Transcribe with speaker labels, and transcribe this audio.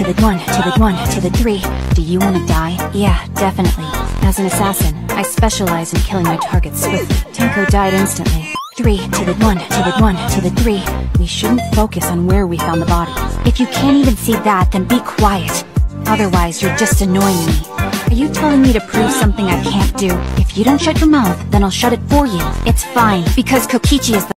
Speaker 1: the 1, to the 1, to the 3. Do you want to die? Yeah, definitely. As an assassin, I specialize in killing my targets swiftly. Tenko died instantly. 3, to the 1, to the 1, to the 3. We shouldn't focus on where we found the body. If you can't even see that, then be quiet. Otherwise, you're just annoying me. Are you telling me to prove something I can't do? If you don't shut your mouth, then I'll shut it for you. It's fine, because Kokichi is the